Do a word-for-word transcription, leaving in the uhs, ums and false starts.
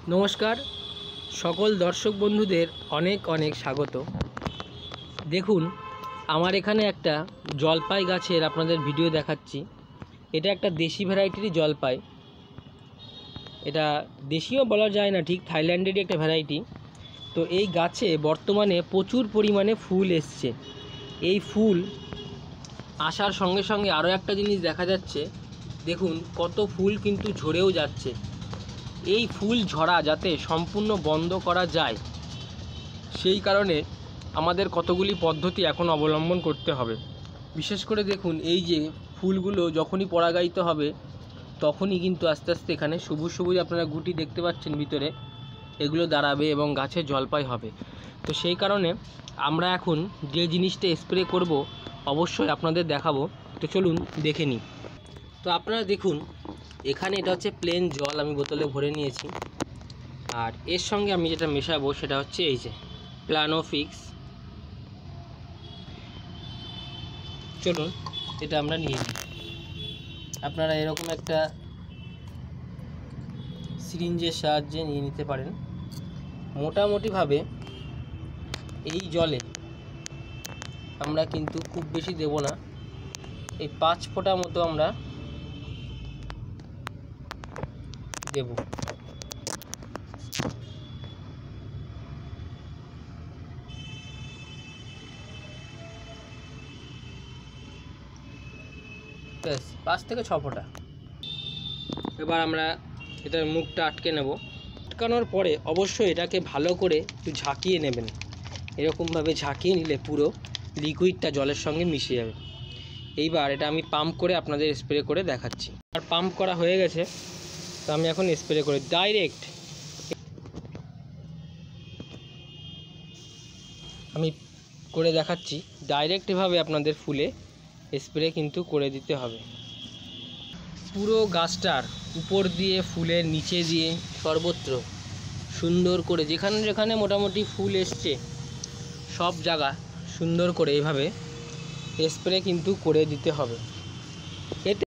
নমস্কার সকল দর্শক বন্ধুদের অনেক অনেক স্বাগত। দেখুন আমার এখানে একটা জলপাই গাছের আপনাদের ভিডিও দেখাচ্ছি। এটা একটা দেশি ভ্যারাইটির জলপাই। এটা দেশিও বলা যায় না ঠিক, থাইল্যান্ডেরই একটা ভ্যারাইটি। তো এই গাছে বর্তমানে প্রচুর পরিমাণে ফুল এসছে। এই ফুল আসার সঙ্গে সঙ্গে আরও একটা জিনিস দেখা যাচ্ছে, দেখুন কত ফুল কিন্তু ঝরেও যাচ্ছে। এই ফুল ঝরা যাতে সম্পূর্ণ বন্ধ করা যায়, সেই কারণে আমাদের কতগুলি পদ্ধতি এখন অবলম্বন করতে হবে। বিশেষ করে দেখুন এই যে ফুলগুলো যখনই পরাগায়িত হবে তখনই কিন্তু আস্তে আস্তে এখানে সবুজ সবুজ আপনারা গুটি দেখতে পাচ্ছেন ভিতরে, এগুলো দাঁড়াবে এবং গাছে জলপাই হবে। তো সেই কারণে আমরা এখন যে জিনিসটা স্প্রে করব অবশ্যই আপনাদের দেখাবো। তো চলুন দেখে নিই। তো আপনারা দেখুন এখানে এটা হচ্ছে প্লেন জল আমি বোতলে ভরে নিয়েছি, আর এর সঙ্গে আমি যেটা মেশাবো সেটা হচ্ছে এই যে প্লানোফিক্স। চলুন এটা আমরা নিয়ে নিই। আপনারা এরকম একটা সিরিঞ্জের সাহায্যে নিয়ে নিতে পারেন। মোটামুটিভাবে এই জলে আমরা কিন্তু খুব বেশি দেব না, এই পাঁচ ফোঁটা মতো আমরা দেব। ব্যাস পাঁচ থেকে ছ ফোঁটা। এবার আমরা এটার মুখটা আটকে নেব। আটকানোর পরে অবশ্যই এটাকে ভালো করে একটু ঝাঁকিয়ে নেবেন। এরকমভাবে ঝাঁকিয়ে নিলে পুরো লিকুইডটা জলের সঙ্গে মিশে যাবে। এইবার এটা আমি পাম্প করে আপনাদের স্প্রে করে দেখাচ্ছি। আর পাম্প করা হয়ে গেছে, তো আমি এখন স্প্রে করে ডাইরেক্ট আমি করে দেখাচ্ছি। ডাইরেক্ট এভাবে আপনাদের ফুলে স্প্রে কিন্তু করে দিতে হবে। পুরো গাছটার উপর দিয়ে, ফুলের নিচে দিয়ে, সর্বত্র সুন্দর করে যেখানে যেখানে মোটামুটি ফুল এসছে সব জায়গা সুন্দর করে এভাবে স্প্রে কিন্তু করে দিতে হবে। এতে